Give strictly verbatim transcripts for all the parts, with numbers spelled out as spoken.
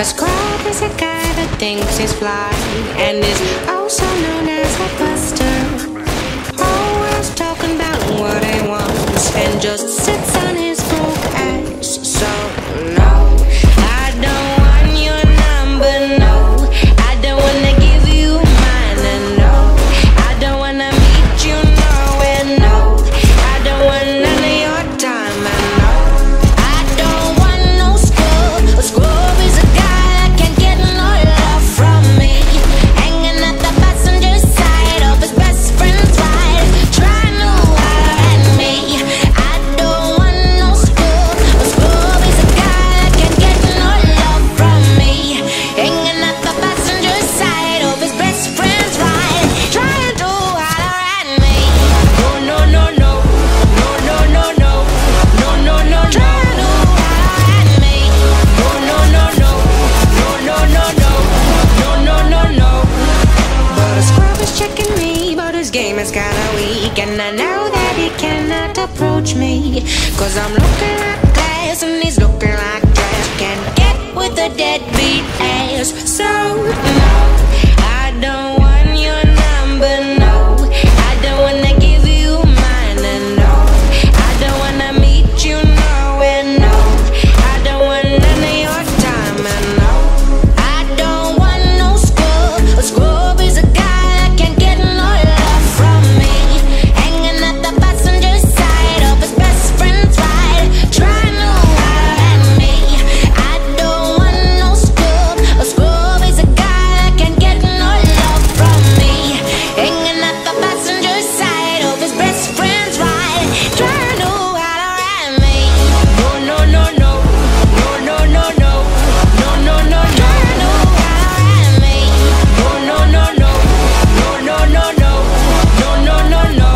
A scrub is a guy that thinks he's fly and is also known as a buster. Always talking about what he wants and just sits on his broke ass. So no, I don't want your number, no. I don't wanna give you mine, and no, I don't wanna meet you nowhere, no. I don't want none of your time, and no, I don't want no scrub. A scrub is a guy that can't get no love from me, hanging at the passenger side of his best friend's ride, trying to holler at me. I don't want no scrub. A scrub is a guy that can't get no love from me, hanging at the passenger side of his best friend's ride, trying to holler at me. No, no, no, no, no, no, no, no, no, no, no, no, trying to holler at me. No, no, no, no, no, no, no, no, no, no, no, no. But a scrub is checking me, but his game is kinda weak, and I know that he cannot approach me, cause I'm looking like glass and he's looking like trash. Can't get with a deadbeat ass. So no, I don't want your number, no. I don't wanna give you mine, and no, I don't wanna meet you nowhere, no. I don't want none of your time, and no, I don't want no scrub. A scrub is a guy that can't get no love from me, hanging at the passenger side of his best friend's ride, trying to holler at me. I don't want no scrub. A scrub is a guy that can't get no love from me, hanging at the passenger side of his best friend's ride, trying to holler at me. No, no, no, no, no, no, no, no, no, no, no, trying to holler at me. No, no, no, no, no, no, no, no, no, no, no, no.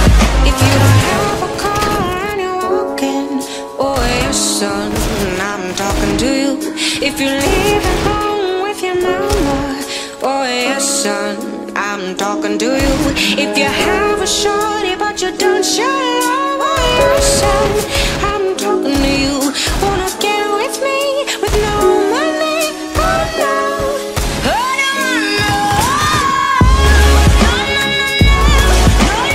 If you don't have a car and you're walking, oh yes, son, I'm talking to you. If you leave at home with your mama, oh yes, son, I'm talking to you. If you have a shorty but you don't shut it off, oh yes, son, I'm talking to you. Wanna get with me with no money? Oh no, oh no, no, no, no, no, no, no,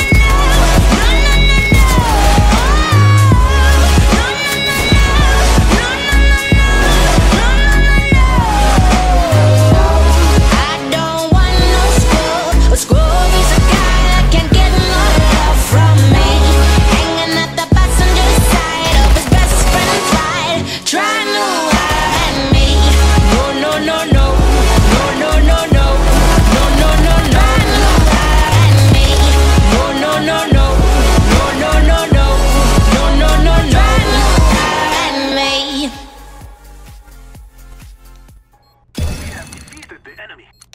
I don't want no scrub. A scrub is a guy that can't get no love from me, hanging at the passenger side of his best friend's ride, trying to holler at me. No, no, no, no, no, no, no, no, no, no, no, no, trying to holler at me. No, no, no, no, no, no, no, no, no, no, no, no, trying to holler at me. We have defeated the enemy.